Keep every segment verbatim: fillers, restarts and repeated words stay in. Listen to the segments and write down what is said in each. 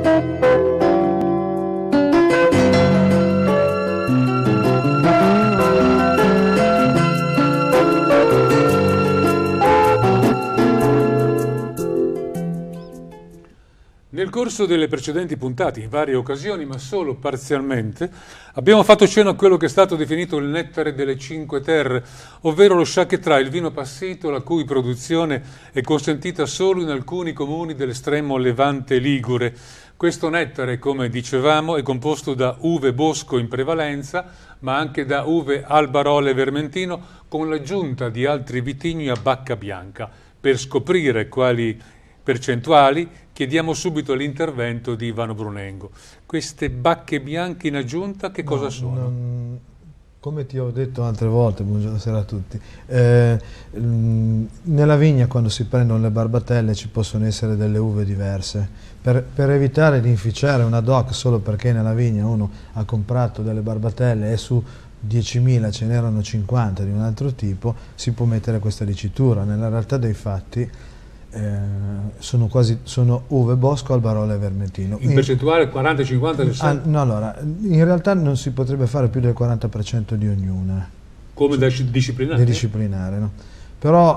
Nel corso delle precedenti puntate, in varie occasioni, ma solo parzialmente, abbiamo fatto cenno a quello che è stato definito il nettare delle Cinque Terre, ovvero lo Sciacquetrat, il vino passito la cui produzione è consentita solo in alcuni comuni dell'estremo levante ligure. Questo nettare, come dicevamo, è composto da uve bosco in prevalenza, ma anche da uve albarole vermentino, con l'aggiunta di altri vitigni a bacca bianca. Per scoprire quali percentuali chiediamo subito l'intervento di Ivano Brunengo. Queste bacche bianche in aggiunta che cosa no, sono? Non, come ti ho detto altre volte, buongiorno a tutti, eh, nella vigna quando si prendono le barbatelle ci possono essere delle uve diverse. Per, per evitare di inficiare una D O C solo perché nella vigna uno ha comprato delle barbatelle e su diecimila ce n'erano cinquanta di un altro tipo, si può mettere questa dicitura. Nella realtà dei fatti Eh, sono quasi sono uve bosco, albarole e vermentino. In percentuale quaranta, cinquanta, sessanta? Ah, no, allora, in realtà non si potrebbe fare più del quaranta per cento di ognuna. Come da disciplinare? Da disciplinare, no? Però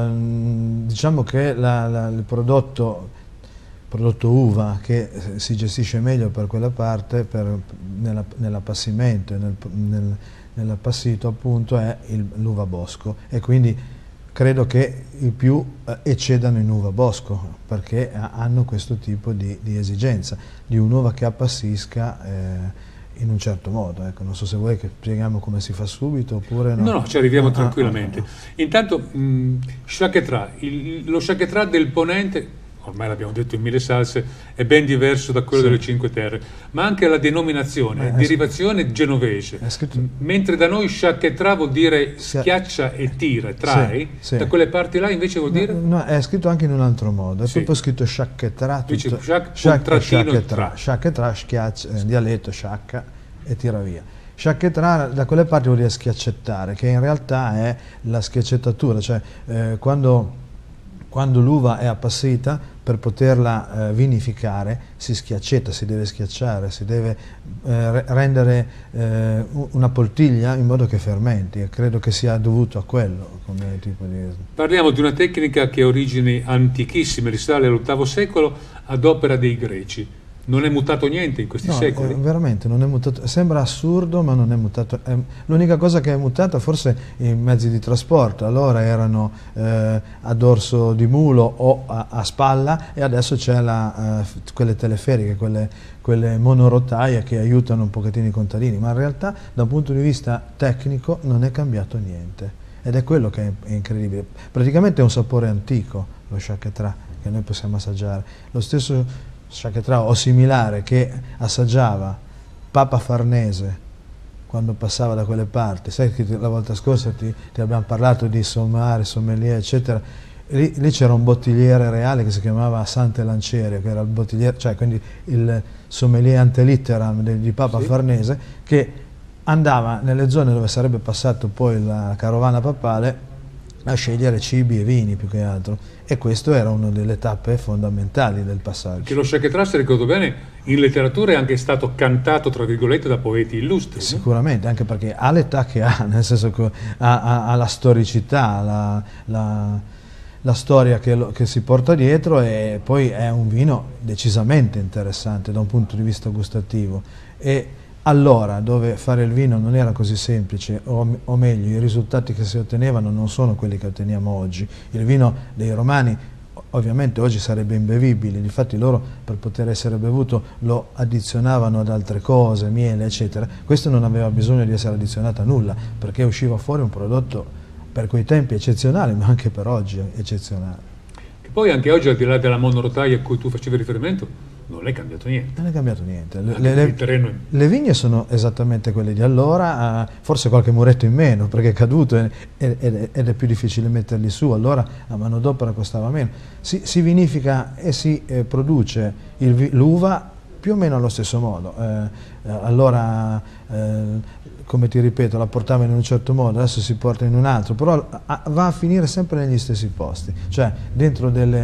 ehm, diciamo che la, la, il prodotto, prodotto uva che si gestisce meglio per quella parte, per, nella, nell'appassimento e nel, nel, nell'appassito appunto, è l'uva bosco, e quindi credo che i più eh, eccedano in uva bosco perché hanno questo tipo di, di esigenza, di un'uva che appassisca eh, in un certo modo. Ecco, non so se vuoi che spieghiamo come si fa subito oppure no. No, no, ci arriviamo ah, tranquillamente. Ah, ah, Intanto, mh, Sciacquetrat, il, lo Sciacquetrat del Ponente, ormai l'abbiamo detto in mille salse, è ben diverso da quello sì. delle Cinque Terre, ma anche la denominazione, Beh, derivazione genovese, scritto... mentre da noi Sciacquetrat vuol dire schiaccia e tira, trae, sì, sì. Da quelle parti là invece vuol dire? No, no, è scritto anche in un altro modo, è sì. proprio scritto Sciacquetrat, tutto, Sciacquetrat, Sciacquetrat, schiaccia, eh, dialetto sciacca e tira via. Sciacquetrat da quelle parti vuol dire schiaccettare, che in realtà è la schiaccettatura, cioè eh, quando, quando l'uva è appassita, per poterla eh, vinificare si schiaccetta, si deve schiacciare, si deve eh, rendere eh, una poltiglia in modo che fermenti, e credo che sia dovuto a quello come tipo di... Parliamo di una tecnica che ha origini antichissime, risale all'ottavo secolo, ad opera dei Greci. Non è mutato niente in questi no, secoli? Eh, veramente non è mutato, sembra assurdo ma non è mutato. Eh, l'unica cosa che è mutata forse i mezzi di trasporto, allora erano eh, a dorso di mulo o a, a spalla, e adesso c'è la, eh, quelle teleferiche, quelle, quelle monorotaie che aiutano un pochettino i contadini, ma in realtà da un punto di vista tecnico non è cambiato niente, ed è quello che è incredibile. Praticamente è un sapore antico lo Sciacquetrat che noi possiamo assaggiare, lo stesso Sciacquetrat o similare che assaggiava Papa Farnese quando passava da quelle parti. Sai che la volta scorsa ti, ti abbiamo parlato di sommare, sommelier eccetera, lì, lì c'era un bottigliere reale che si chiamava Sante Lancerio, che era il bottigliere, cioè quindi il sommelier ante litteram di, di Papa sì. Farnese, che andava nelle zone dove sarebbe passato poi la carovana papale a scegliere cibi e vini più che altro, e questo era una delle tappe fondamentali del passaggio. Che lo Sciacquetrat, se ricordo bene, in letteratura è anche stato cantato tra virgolette da poeti illustri. Sicuramente, no? Anche perché ha l'età che ha, nel senso che ha, ha, ha la storicità, la, la, la storia che, lo, che si porta dietro, e poi è un vino decisamente interessante da un punto di vista gustativo. E allora, dove fare il vino non era così semplice, o, o meglio, i risultati che si ottenevano non sono quelli che otteniamo oggi. Il vino dei Romani ovviamente oggi sarebbe imbevibile, infatti loro per poter essere bevuto lo addizionavano ad altre cose, miele eccetera. Questo non aveva bisogno di essere addizionato a nulla, perché usciva fuori un prodotto per quei tempi eccezionale, ma anche per oggi eccezionale. Che poi anche oggi, al di là della monorotaia a cui tu facevi riferimento, non è cambiato niente. Non è cambiato niente. Le, le, le, le vigne sono esattamente quelle di allora, uh, forse qualche muretto in meno perché è caduto e, ed, ed è più difficile metterli su, allora la manodopera costava meno. Si, si vinifica e si eh, produce l'uva più o meno allo stesso modo. Eh, allora, eh, come ti ripeto, la portava in un certo modo, adesso si porta in un altro, però a, va a finire sempre negli stessi posti, cioè dentro delle...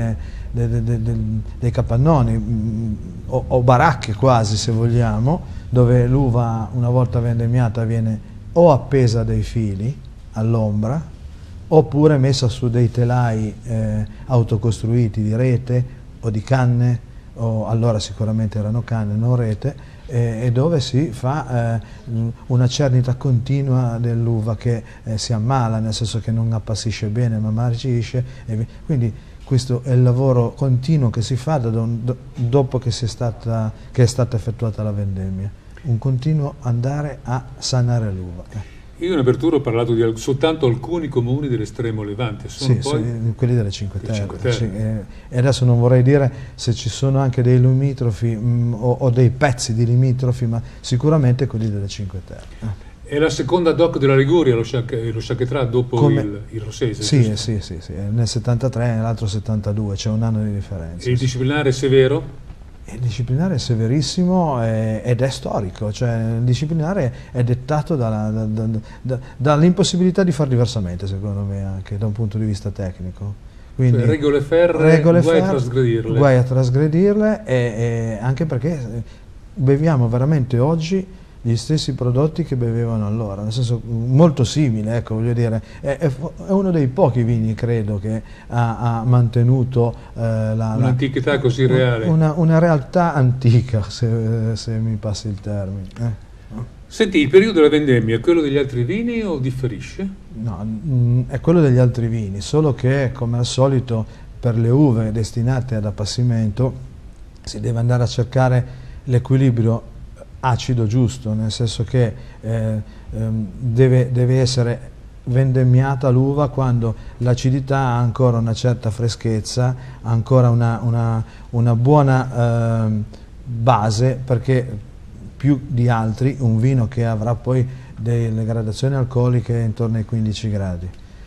de, de, de, de, dei capannoni mh, o, o baracche quasi, se vogliamo, dove l'uva una volta vendemmiata viene o appesa a dei fili all'ombra oppure messa su dei telai eh, autocostruiti di rete o di canne, o allora sicuramente erano canne, non rete, eh, e dove si fa eh, una cernita continua dell'uva che eh, si ammala, nel senso che non appassisce bene ma marcisce, e quindi questo è il lavoro continuo che si fa da do, dopo che, si è stata, che è stata effettuata la vendemmia, un continuo andare a sanare l'uva. Io in apertura ho parlato di soltanto alcuni comuni dell'estremo Levante, sono sì, poi sì, quelli delle Cinque Terre, Cinque Terre. Sì, eh, e adesso non vorrei dire se ci sono anche dei limitrofi mh, o, o dei pezzi di limitrofi, ma sicuramente quelli delle Cinque Terre. Eh. È la seconda D O C della Liguria, lo Sciacchetrà, dopo Come, il, il Rossese? Sì, sì, sì, sì, nel settantatré e nell'altro settantadue, c'è un anno di differenza. E il disciplinare è severo? Il disciplinare è severissimo e, ed è storico, cioè il disciplinare è dettato dalla, da, da, da, dall'impossibilità di fare diversamente, secondo me, anche da un punto di vista tecnico. Quindi, cioè, regole ferree, regole guai ferre, a trasgredirle. Guai a trasgredirle, e, e anche perché beviamo veramente oggi gli stessi prodotti che bevevano allora, nel senso molto simile, ecco, voglio dire, è, è, è uno dei pochi vini, credo, che ha, ha mantenuto eh, la, un'antichità così reale. Una, una realtà antica, se, se mi passi il termine. Eh. Senti, il periodo della vendemmia è quello degli altri vini o differisce? No, mh, è quello degli altri vini, solo che, come al solito, per le uve destinate ad appassimento si deve andare a cercare l'equilibrio acido giusto, nel senso che eh, ehm, deve, deve essere vendemmiata l'uva quando l'acidità ha ancora una certa freschezza, ha ancora una, una, una buona eh, base, perché più di altri un vino che avrà poi delle gradazioni alcoliche intorno ai quindici gradi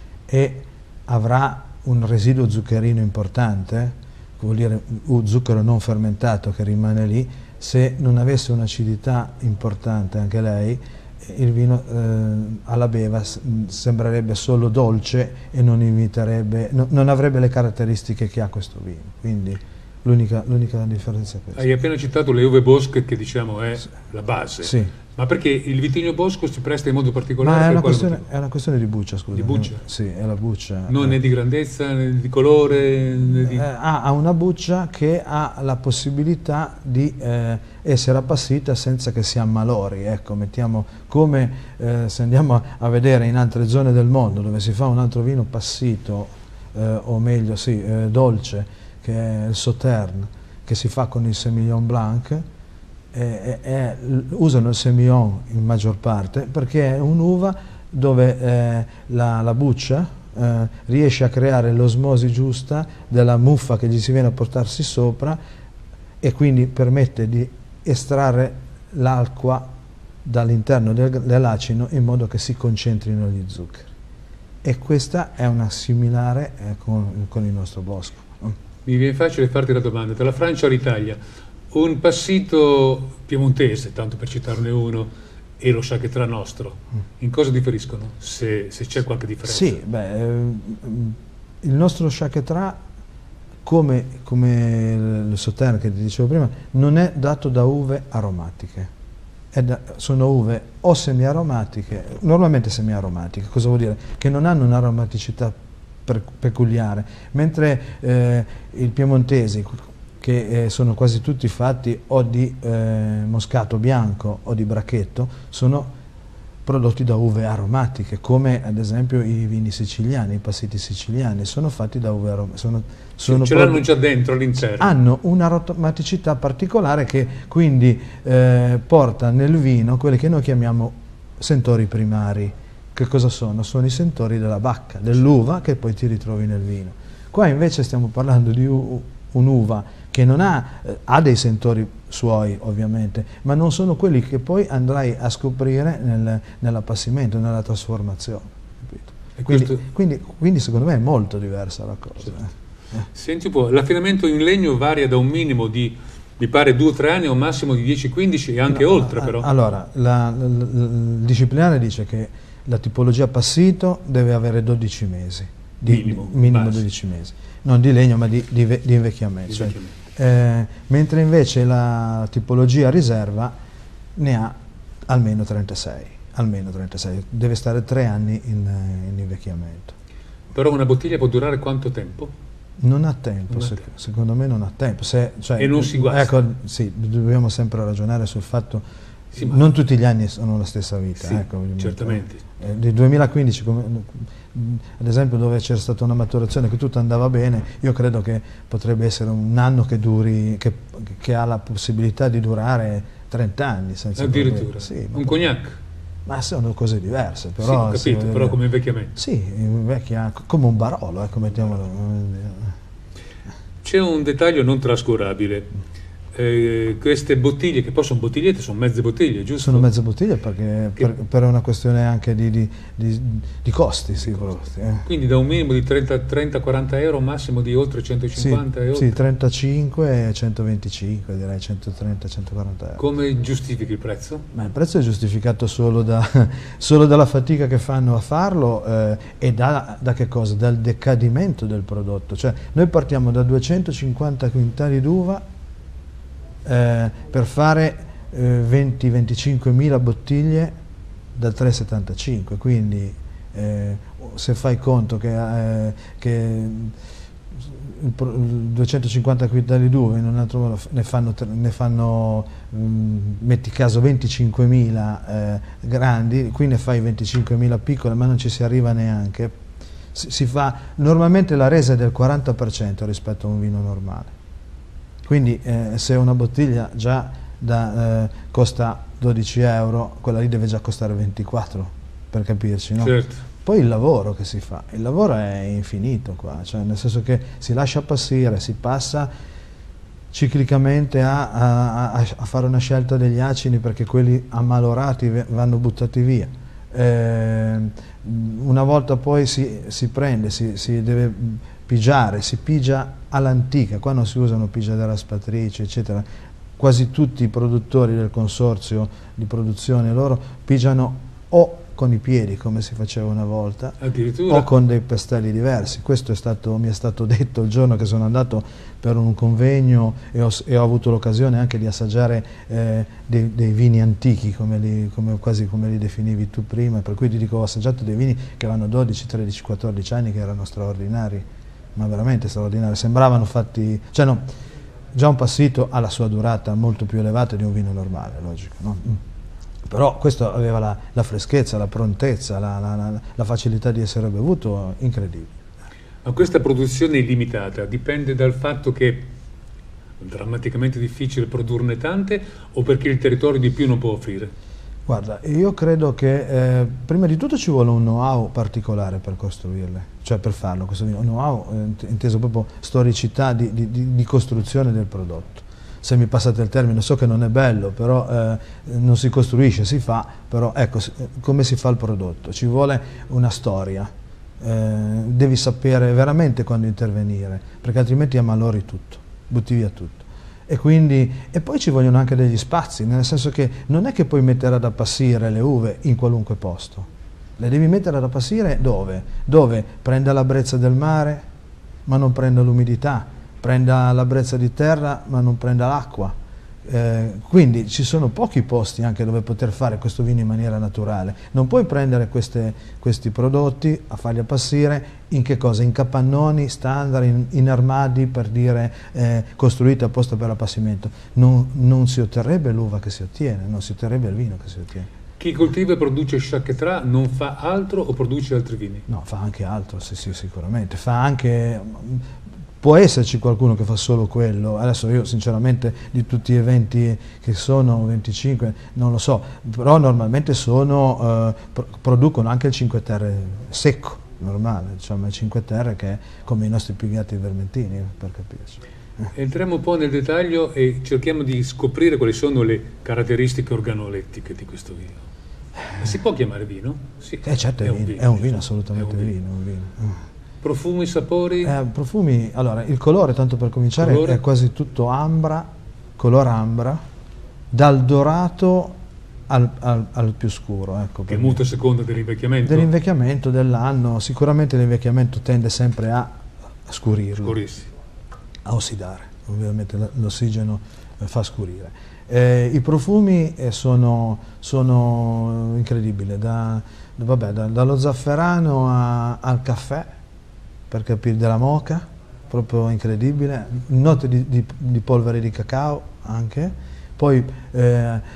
e avrà un residuo zuccherino importante, vuol dire un zucchero non fermentato che rimane lì, se non avesse un'acidità importante anche lei, il vino eh, alla beva sembrerebbe solo dolce e non imiterebbe, no, non avrebbe le caratteristiche che ha questo vino. Quindi l'unica differenza è questa. Hai appena citato le uve bosche, che diciamo è sì. la base. Sì. Ma perché il vitigno bosco si presta in modo particolare? Ma è, per una quale questione, è una questione di buccia, scusa. Di buccia? Sì, è la buccia. Non né di grandezza, né di colore? Né di... Eh, ha una buccia che ha la possibilità di eh, essere appassita senza che si ammalori. Ecco, mettiamo come eh, se andiamo a, a vedere in altre zone del mondo dove si fa un altro vino passito, eh, o meglio, sì, eh, dolce, che è il Sauterne, che si fa con il Semillon Blanc. Eh, eh, usano il Semillon in maggior parte perché è un'uva dove eh, la, la buccia eh, riesce a creare l'osmosi giusta della muffa che gli si viene a portarsi sopra e quindi permette di estrarre l'acqua dall'interno del, dell'acino in modo che si concentrino gli zuccheri, e questa è una similare eh, con, con il nostro bosco. Mi viene facile farti la domanda, dalla Francia all'Italia, un passito piemontese, tanto per citarne uno, e lo Sciacchetrà nostro, in cosa differiscono, se, se c'è qualche differenza? Sì, beh, eh, il nostro Sciacchetrà, come, come il Sauterne che ti dicevo prima, non è dato da uve aromatiche, è da, sono uve o semi-aromatiche, normalmente semi-aromatiche, cosa vuol dire? Che non hanno un'aromaticità peculiare, mentre eh, il piemontesi, che eh, sono quasi tutti fatti o di eh, moscato bianco o di bracchetto, sono prodotti da uve aromatiche, come ad esempio i vini siciliani, i passiti siciliani, sono fatti da uve aromatiche. Sono, sono ce l'hanno già dentro all'interno. Hanno un'aromaticità particolare che quindi eh, porta nel vino quelli che noi chiamiamo sentori primari. Che cosa sono? Sono i sentori della bacca, dell'uva, che poi ti ritrovi nel vino. Qua invece stiamo parlando di un'uva che non ha, eh, ha dei sentori suoi ovviamente, ma non sono quelli che poi andrai a scoprire nel, nell'appassimento, nella trasformazione. E quindi, questo... quindi, quindi secondo me è molto diversa la cosa. Certo. Eh. Senti un po', l'affinamento in legno varia da un minimo di, mi pare, due o tre anni a un massimo di dieci quindici e anche no, oltre però. Allora, la, la, la, il disciplinare dice che la tipologia passito deve avere dodici mesi, di minimo, minimo dodici mesi, non di legno ma di, di, di invecchiamento. Di cioè, invecchiamento. eh, mentre invece la tipologia riserva ne ha almeno trentasei, almeno trentasei, deve stare tre anni in, in invecchiamento. Però una bottiglia può durare quanto tempo? Non ha tempo, non ha se, tempo. secondo me non ha tempo. Se, cioè, e non si guasta. Ecco, sì, dobbiamo sempre ragionare sul fatto sì, ma... non tutti gli anni sono la stessa vita. Sì, ecco, certamente. Eh, nel duemilaquindici, come, ad esempio, dove c'era stata una maturazione che tutto andava bene, io credo che potrebbe essere un anno che duri, che, che ha la possibilità di durare trenta anni. Senza addirittura? Sì, un cognac? Ma sono cose diverse, però... Sì, ho capito, sì, però come invecchiamento. Sì, invecchia come un Barolo, ecco, mettiamolo. C'è un dettaglio non trascurabile. Eh, queste bottiglie, che poi sono bottigliette, sono mezze bottiglie, giusto? Sono mezze bottiglie perché che... per, per una questione anche di, di, di, di costi, sì, costi. Eh. Quindi da un minimo di trenta quaranta euro, massimo di oltre centocinquanta sì, euro? Sì, trentacinque e centoventicinque, direi centotrenta centoquaranta euro. Come giustifichi il prezzo? Ma il prezzo è giustificato solo, da, solo dalla fatica che fanno a farlo eh, e da, da che cosa? Dal decadimento del prodotto. Cioè, noi partiamo da duecentocinquanta quintali d'uva Eh, per fare eh, venti venticinque mila bottiglie da tre virgola settantacinque, quindi eh, se fai conto che, eh, che duecentocinquanta quintali d'uva in un altro modo ne fanno, ne fanno mh, metti caso venticinquemila eh, grandi, qui ne fai venticinquemila piccole, ma non ci si arriva neanche. Si, si fa, normalmente la resa è del quaranta per cento rispetto a un vino normale. Quindi eh, se una bottiglia già da, eh, costa dodici euro, quella lì deve già costare ventiquattro, per capirci, no? Certo. Poi il lavoro che si fa, il lavoro è infinito qua, cioè nel senso che si lascia passare, si passa ciclicamente a, a, a, a fare una scelta degli acini perché quelli ammalorati vanno buttati via. Eh, una volta poi si, si prende, si, si deve pigiare, si pigia all'antica, qua non si usano pigia raspatrici eccetera, quasi tutti i produttori del consorzio di produzione loro pigiano o con i piedi come si faceva una volta o con dei pestelli diversi. Questo è stato, mi è stato detto il giorno che sono andato per un convegno e ho, e ho avuto l'occasione anche di assaggiare eh, dei, dei vini antichi come li, come, quasi come li definivi tu prima, per cui ti dico ho assaggiato dei vini che avevano dodici, tredici, quattordici anni che erano straordinari, ma veramente straordinari, sembravano fatti, cioè no, già un passito ha la sua durata molto più elevata di un vino normale, logico, no? Mm. Però questo aveva la, la freschezza, la prontezza, la, la, la, la facilità di essere bevuto, incredibile. Ma questa produzione illimitata dipende dal fatto che è drammaticamente difficile produrne tante o perché il territorio di più non può offrire? Guarda, io credo che eh, prima di tutto ci vuole un know-how particolare per costruirle, cioè per farlo, questo know-how eh, inteso proprio storicità di, di, di costruzione del prodotto. Se mi passate il termine, so che non è bello, però eh, non si costruisce, si fa, però ecco, come si fa il prodotto? Ci vuole una storia, eh, devi sapere veramente quando intervenire, perché altrimenti ammalori tutto, butti via tutto. E, quindi, e poi ci vogliono anche degli spazi, nel senso che non è che puoi mettere ad appassire le uve in qualunque posto, le devi mettere ad appassire dove? Dove prenda la brezza del mare, ma non prenda l'umidità, prenda la brezza di terra ma non prenda l'acqua, eh, quindi ci sono pochi posti anche dove poter fare questo vino in maniera naturale. Non puoi prendere queste, questi prodotti a farli appassire in che cosa? In capannoni standard, in, in armadi per dire eh, costruiti apposta per l'appassimento. Non, non si otterrebbe l'uva che si ottiene, non si otterrebbe il vino che si ottiene. Chi coltiva e produce Chaquetrà non fa altro o produce altri vini? No, fa anche altro, sì, sì, sicuramente. Fa anche... Può esserci qualcuno che fa solo quello, adesso io sinceramente di tutti gli eventi che sono, venticinque, non lo so, però normalmente sono, eh, producono anche il Cinque Terre secco, normale, diciamo il Cinque Terre che è come i nostri pigliati vermentini, per capirci. Entriamo un po' nel dettaglio e cerchiamo di scoprire quali sono le caratteristiche organolettiche di questo vino. Si può chiamare vino? Sì, eh certo, è, è un vino, vino, è un vino assolutamente, è un vino. vino, un vino. Profumi, sapori? Eh, profumi, allora, il colore, tanto per cominciare, colore? È quasi tutto ambra, color ambra, dal dorato al, al, al più scuro. Ecco, che muta a seconda dell'invecchiamento? Dell'invecchiamento, dell'anno, sicuramente l'invecchiamento tende sempre a scurirlo, Scurirsi. a ossidare, ovviamente l'ossigeno fa scurire. Eh, I profumi eh, sono, sono incredibili, da, vabbè, da, dallo zafferano a, al caffè, per capire, della moka, proprio incredibile, note di, di, di polvere di cacao anche, poi eh,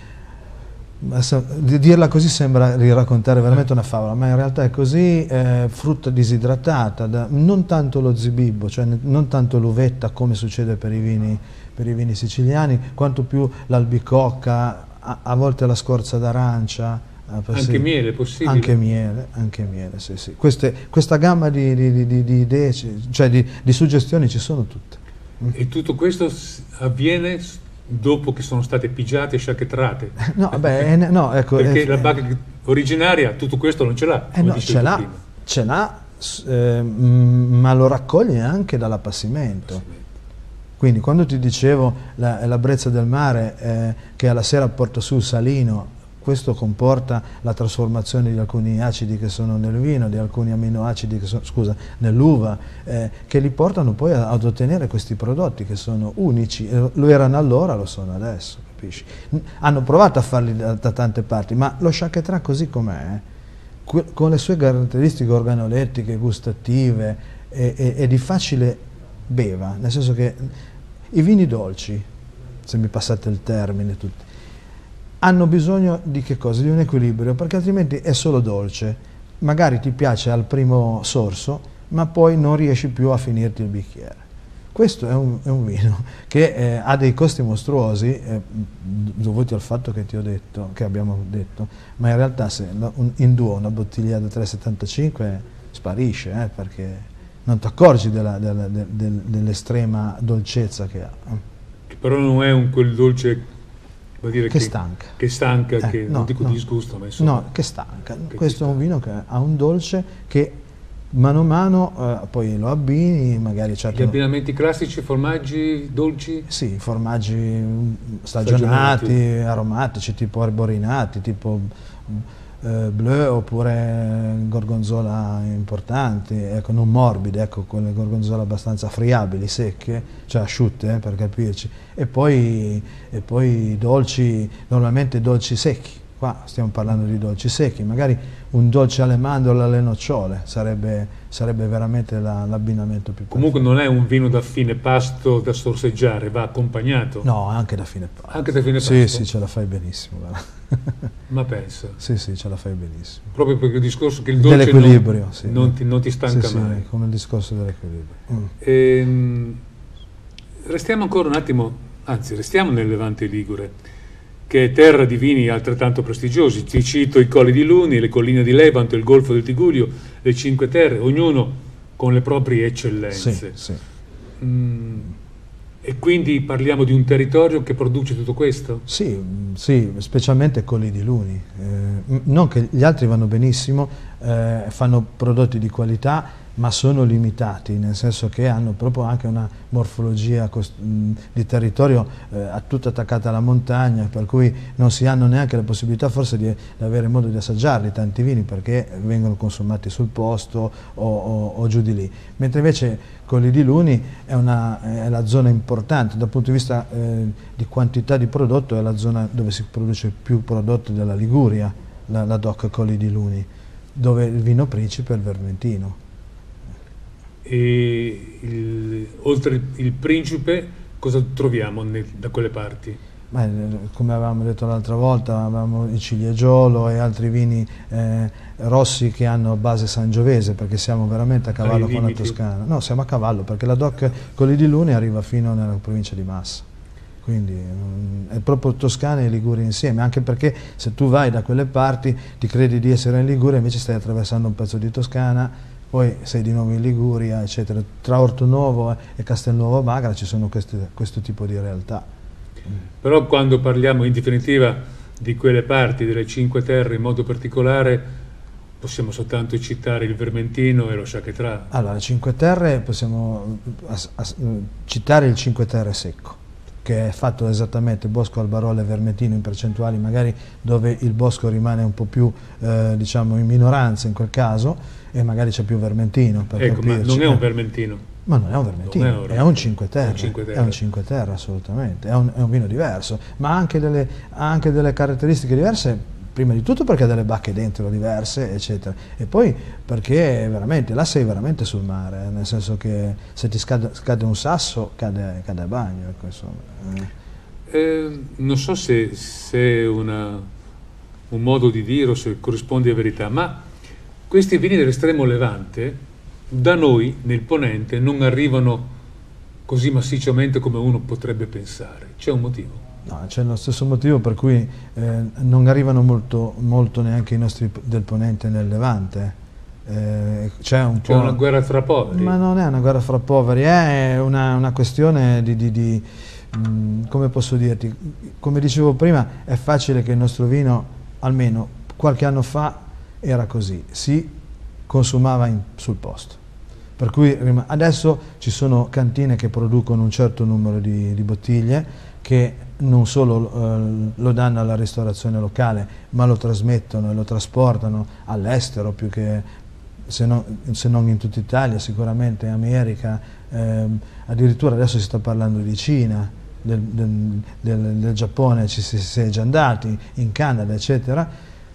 di dirla così sembra di raccontare veramente una favola, ma in realtà è così, eh, frutta disidratata, da, non tanto lo zibibbo, cioè non tanto l'uvetta come succede per i vini, per i vini siciliani, quanto più l'albicocca, a, a volte la scorza d'arancia. Anche sì, miele, possibile? Anche miele, anche miele, sì, sì. Queste, questa gamma di, di, di, di idee, cioè di, di suggestioni ci sono tutte. E tutto questo avviene dopo che sono state pigiate e sciacchetrate? No, beh, no, ecco, perché eh, la bacca originaria tutto questo non ce l'ha, eh, no, ce l'ha, ce l'ha, eh, ma lo raccoglie anche dall'appassimento. Quindi quando ti dicevo la, la brezza del mare eh, che alla sera porta su il salino, questo comporta la trasformazione di alcuni acidi che sono nel vino, di alcuni aminoacidi che sono, scusa, nell'uva, eh, che li portano poi a, ad ottenere questi prodotti che sono unici, eh, lo erano allora, lo sono adesso, capisci? Hanno provato a farli da, da tante parti, ma lo Chaquetrà così com'è, eh, con le sue caratteristiche organolettiche, gustative e, e, e di facile beva, nel senso che i vini dolci, se mi passate il termine tutti, hanno bisogno di che cosa? Di un equilibrio, perché altrimenti è solo dolce, magari ti piace al primo sorso, ma poi non riesci più a finirti il bicchiere. Questo è un, è un vino che eh, ha dei costi mostruosi, eh, dovuti al fatto che ti ho detto, che abbiamo detto, ma in realtà se un, in due una bottiglia da tre virgola settantacinque sparisce, eh, perché non ti accorgi della, della, del, del, dell'estrema dolcezza che ha. Che però non è un quel dolce... Dire che, che stanca, che, stanca, eh, che no, non dico no, disgusto, ma insomma... No, che stanca. Che Questo è un stanca. vino che ha un dolce che mano a mano eh, poi lo abbini, magari certo... Gli abbinamenti classici, formaggi, dolci? Sì, formaggi stagionati, stagionati. aromatici, tipo arborinati, tipo eh, bleu oppure gorgonzola importanti, ecco, non morbide, ecco, quelle gorgonzola abbastanza friabili, secche, cioè asciutte eh, per capirci, e poi, e poi dolci, normalmente dolci secchi, qua stiamo parlando di dolci secchi, magari un dolce alle mandorle, alle nocciole, sarebbe, sarebbe veramente l'abbinamento più perfetto. Comunque non è un vino da fine pasto da sorseggiare, va accompagnato? No, anche da fine pasto. Anche da fine pasto? Sì, sì, ce la fai benissimo, guarda. Ma pensa? Sì, sì, ce la fai benissimo. Proprio perché il discorso che il dolce dell'equilibrio, non, sì. non, ti, non ti stanca sì, mai. Sì, come il discorso dell'equilibrio. Mm. Ehm, restiamo ancora un attimo, anzi restiamo nel Levante Ligure, che è terra di vini altrettanto prestigiosi. Ti cito i Colli di Luni, le colline di Levanto, il Golfo del Tigullio, le Cinque Terre, ognuno con le proprie eccellenze. Sì, sì. Mm, e quindi parliamo di un territorio che produce tutto questo? Sì, sì, specialmente Colli di Luni. Eh, non che gli altri vanno benissimo, eh, fanno prodotti di qualità, ma sono limitati, nel senso che hanno proprio anche una morfologia di territorio eh, tutta attaccata alla montagna, per cui non si hanno neanche la possibilità forse di, di avere modo di assaggiarli tanti vini, perché vengono consumati sul posto o, o, o giù di lì. Mentre invece Colli di Luni è, una, è la zona importante dal punto di vista eh, di quantità di prodotto, è la zona dove si produce più prodotto della Liguria, la, la D O C Colli di Luni, dove il vino principe è il Vermentino. E il, oltre il principe cosa troviamo nel, da quelle parti? Beh, come avevamo detto l'altra volta, avevamo il Ciliegiolo e altri vini eh, rossi che hanno base sangiovese, perché siamo veramente a cavallo con la Toscana. No, siamo a cavallo perché la D O C Colli di Luni arriva fino nella provincia di Massa, quindi mm, è proprio Toscana e Liguria insieme, anche perché se tu vai da quelle parti ti credi di essere in Liguria, invece stai attraversando un pezzo di Toscana, poi sei di nuovo in Liguria, eccetera. Tra Ortonuovo e Castelnuovo Magra ci sono queste, questo tipo di realtà. Però quando parliamo in definitiva di quelle parti, delle Cinque Terre in modo particolare, possiamo soltanto citare il Vermentino e lo Chaquetrà. Allora, le Cinque Terre possiamo as, as, citare il Cinque Terre secco, che è fatto esattamente Bosco, Albarolo e Vermentino in percentuali magari dove il Bosco rimane un po' più eh, diciamo in minoranza in quel caso e magari c'è più Vermentino, per ecco, ma capirci. non è un Vermentino. Ma non è un Vermentino, è un, è un Cinque Terre, un Cinque Terre. È un Cinque Terre assolutamente, è un, è un vino diverso, ma ha anche delle, ha anche delle caratteristiche diverse, prima di tutto perché ha delle bacche dentro diverse, eccetera, e poi perché veramente, là sei veramente sul mare, nel senso che se ti scade, scade un sasso, cade, cade a bagno, ecco, insomma. Eh, non so se, se è una, un modo di dire o se corrisponde a verità, ma questi vini dell'estremo levante da noi nel Ponente non arrivano così massicciamente come uno potrebbe pensare. C'è un motivo? No, c'è lo stesso motivo per cui eh, non arrivano molto, molto neanche i nostri del Ponente nel Levante. Eh, c'è un c'è una guerra fra poveri? Ma non è una guerra fra poveri, è una, una questione di, di, di mh, come posso dirti, come dicevo prima, è facile che il nostro vino, almeno qualche anno fa, era così, si consumava in, sul posto. Per cui adesso ci sono cantine che producono un certo numero di, di bottiglie che non solo eh, lo danno alla ristorazione locale, ma lo trasmettono e lo trasportano all'estero, più che se, no, se non in tutta Italia, sicuramente in America, eh, addirittura adesso si sta parlando di Cina, del, del, del, del Giappone ci si, si è già andati, in Canada, eccetera.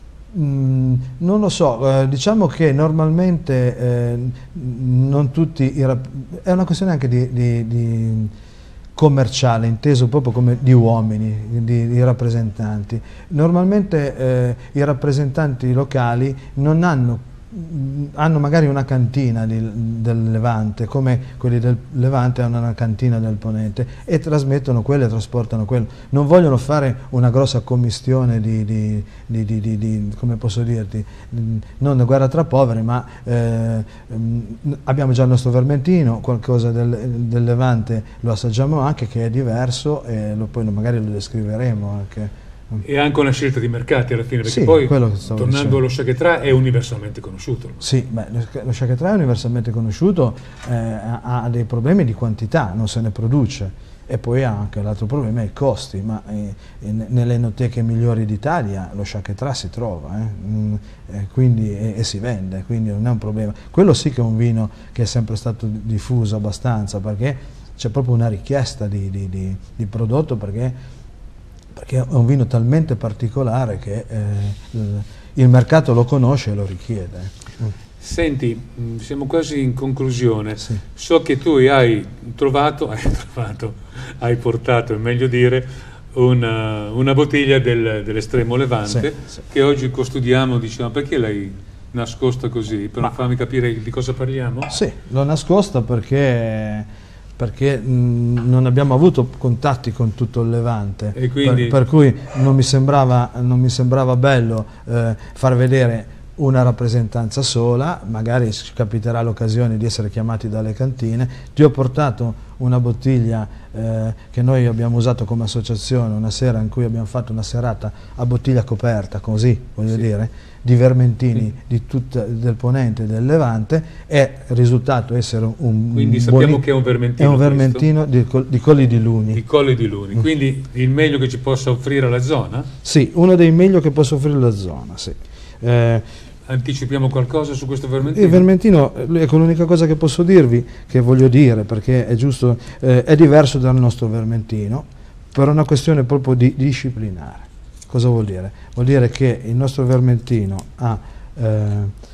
Mm, non lo so, eh, diciamo che normalmente eh, non tutti, i è una questione anche di, di, di commerciale, inteso proprio come di uomini, di, di rappresentanti. Normalmente eh, i rappresentanti locali non hanno, hanno magari una cantina di, del Levante, come quelli del Levante hanno una cantina del Ponente, e trasmettono quello e trasportano quello. Non vogliono fare una grossa commistione di, di, di, di, di, di come posso dirti, non una guerra tra poveri, ma eh, abbiamo già il nostro Vermentino, qualcosa del, del Levante lo assaggiamo anche, che è diverso, e lo, poi magari lo descriveremo anche. E anche una scelta di mercati alla fine, perché sì, poi, tornando dicendo. allo Chaquetrà, è universalmente conosciuto. Sì, beh, lo Chaquetrà è universalmente conosciuto, eh, ha dei problemi di quantità, non se ne produce, e poi ha anche l'altro problema, i costi, ma eh, nelle enoteche migliori d'Italia lo Chaquetrà si trova, eh, mm, eh, quindi, e, e si vende, quindi non è un problema. Quello sì che è un vino che è sempre stato diffuso abbastanza, perché c'è proprio una richiesta di, di, di, di prodotto, perché perché è un vino talmente particolare che eh, il mercato lo conosce e lo richiede. Senti, siamo quasi in conclusione. Sì. So che tu hai trovato, hai trovato, hai portato, è meglio dire, una, una bottiglia del, dell'estremo Levante, sì, sì. che oggi custodiamo, diciamo, perché l'hai nascosta così? Per non farmi capire di cosa parliamo? Sì, l'ho nascosta perché... perché mh, non abbiamo avuto contatti con tutto il Levante, e quindi... per, per cui non mi sembrava, non mi sembrava bello eh, far vedere una rappresentanza sola, magari ci capiterà l'occasione di essere chiamati dalle cantine. Ti ho portato una bottiglia eh, che noi abbiamo usato come associazione, una sera in cui abbiamo fatto una serata a bottiglia coperta, così voglio sì. dire, di Vermentini sì. di tutta, del Ponente e del Levante, è risultato essere un quindi un sappiamo che è un Vermentino, è un Vermentino di, di Colli di Luni. Di Colli di Luni, mm. quindi il meglio che ci possa offrire la zona? Sì, uno dei meglio che possa offrire la zona, sì. Eh, Anticipiamo qualcosa su questo Vermentino? Il Vermentino, ecco, l'unica cosa che posso dirvi, che voglio dire, perché è giusto, eh, è diverso dal nostro Vermentino, per una questione proprio di disciplinare. Cosa vuol dire? Vuol dire che il nostro Vermentino ha, eh,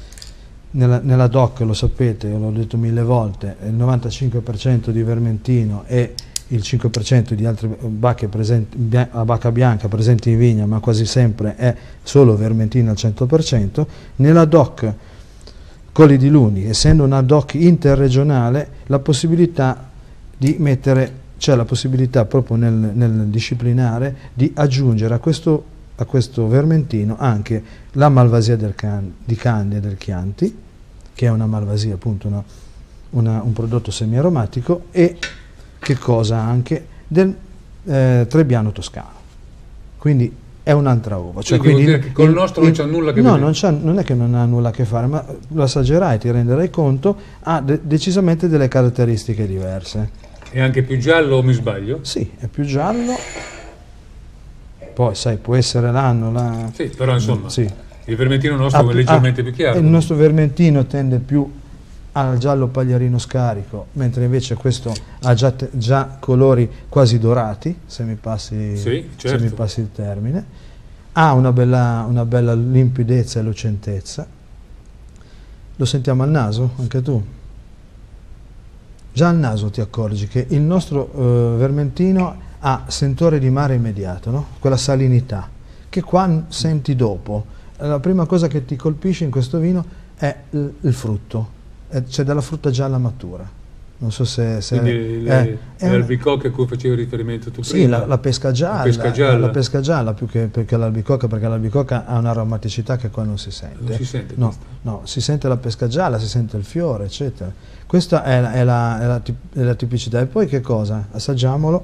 nella, nella D O C, lo sapete, l'ho detto mille volte, il novantacinque per cento di Vermentino e il cinque per cento di altre bacche presenti, a bacca bianca presenti in vigna, ma quasi sempre è solo Vermentino al cento per cento. Nella D O C Colli di Luni, essendo una D O C interregionale, la possibilità di mettere, c'è la possibilità proprio nel, nel disciplinare di aggiungere a questo, a questo Vermentino anche la Malvasia del can, di Candia del Chianti, che è una Malvasia, appunto una, una, un prodotto semiaromatico, e che cosa anche del eh, Trebbiano toscano, quindi è un'altra uva. Cioè, quindi, quindi vuol dire che col nostro non c'ha nulla a che no, vedere? Non, non è che non ha nulla a che fare, ma lo assaggerai, ti renderai conto, ha de decisamente delle caratteristiche diverse. È anche più giallo o mi sbaglio? Sì, è più giallo. Poi, sai, può essere l'anno. La... Sì, però insomma, sì. Il vermentino nostro ah, è leggermente ah, più chiaro. Il nostro vermentino tende più al giallo pagliarino scarico, mentre invece questo ha già, te, già colori quasi dorati, se mi passi, sì, certo. se mi passi il termine. Ha una bella, una bella limpidezza e lucentezza. Lo sentiamo al naso, anche tu? Già al naso ti accorgi che il nostro eh, vermentino ha sentore di mare immediato, no? Quella salinità, che qua senti dopo. La prima cosa che ti colpisce in questo vino è il, il frutto, c'è della frutta gialla matura. Non so se... se Quindi le, è l'albicocca a cui facevi riferimento tu sì, prima? Sì, la, la pesca gialla, la pesca gialla, la pesca gialla più che, che l'albicocca, perché l'albicocca ha un'aromaticità che qua non si sente. Non si sente no, no, si sente la pesca gialla, si sente il fiore, eccetera. Questa è la, è la, è la, è la tipicità. E poi che cosa? Assaggiamolo.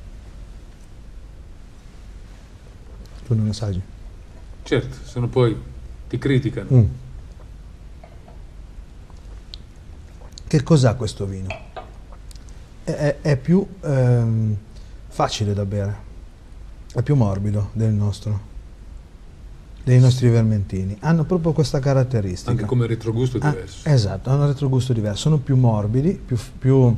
Tu non assaggi? Certo, se no poi ti criticano. Mm. Che cos'ha questo vino? È, è, è più ehm, facile da bere, è più morbido del nostro, dei nostri vermentini. Hanno proprio questa caratteristica. Anche come retrogusto è diverso. Ah, esatto, hanno un retrogusto diverso, sono più morbidi, più... più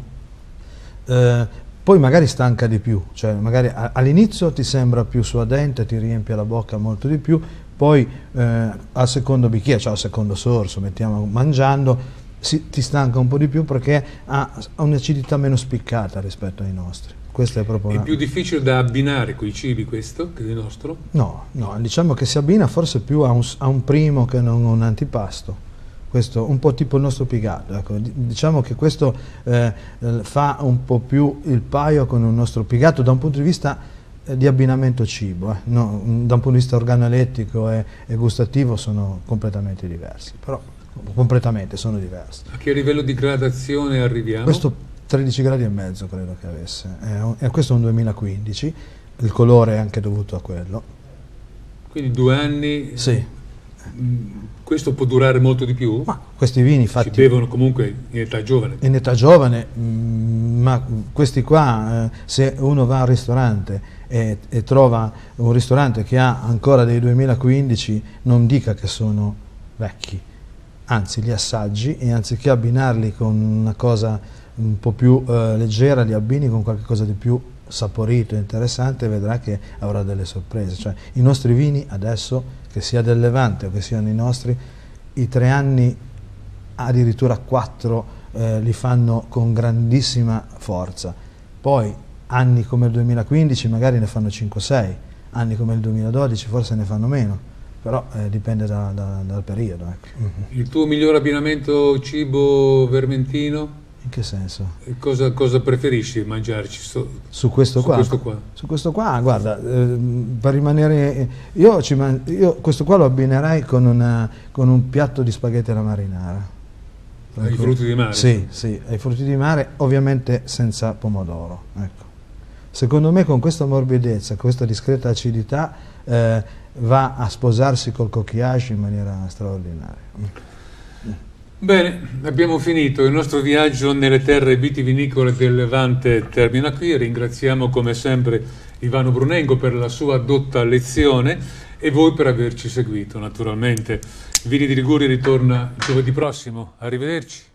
eh, poi magari stanca di più, cioè magari all'inizio ti sembra più suadente, ti riempie la bocca molto di più, poi eh, al secondo bicchiere, cioè al secondo sorso, mettiamo mangiando, si, ti stanca un po' di più perché ha, ha un'acidità meno spiccata rispetto ai nostri. Questo è proprio è una... più difficile da abbinare con i cibi questo che il nostro? No, no, diciamo che si abbina forse più a un, a un primo che non a un antipasto. Questo un po' tipo il nostro pigato, ecco. Diciamo che questo eh, fa un po' più il paio con il nostro pigato da un punto di vista eh, di abbinamento cibo, eh. No, da un punto di vista organolettico e, e gustativo sono completamente diversi, però completamente sono diversi. A che livello di gradazione arriviamo? Questo tredici gradi e mezzo credo che avesse, è un, e questo è un duemilaquindici, il colore è anche dovuto a quello. Quindi due anni... Sì. Questo può durare molto di più? Ma questi vini fatti... Si bevono comunque in età giovane? In età giovane, mh, ma questi qua, eh, se uno va al ristorante e, e trova un ristorante che ha ancora dei duemilaquindici, non dica che sono vecchi, anzi li assaggi e anziché abbinarli con una cosa un po' più eh, leggera, li abbini con qualcosa di più saporito e interessante, vedrà che avrà delle sorprese. Cioè, i nostri vini adesso, che sia del Levante o che siano i nostri, i tre anni, addirittura quattro, eh, li fanno con grandissima forza. Poi anni come il duemilaquindici magari ne fanno cinque sei, anni come il duemiladodici forse ne fanno meno, però eh, dipende da, da, dal periodo. Ecco. Mm-hmm. Il tuo miglior abbinamento cibo vermentino? In che senso? Cosa, cosa preferisci mangiarci so, su, questo, su qua? questo qua? Su questo qua, guarda, eh, per rimanere... Io, ci man, io questo qua lo abbinerei con, una, con un piatto di spaghetti alla marinara. Ai ecco. frutti di mare? Sì, sì, ai frutti di mare, ovviamente senza pomodoro. Ecco. Secondo me con questa morbidezza, questa discreta acidità, eh, va a sposarsi col coquillage in maniera straordinaria. Bene, abbiamo finito. Il nostro viaggio nelle terre vitivinicole del Levante termina qui. Ringraziamo come sempre Ivano Brunengo per la sua dotta lezione e voi per averci seguito. Naturalmente Vini di Liguria ritorna giovedì prossimo. Arrivederci.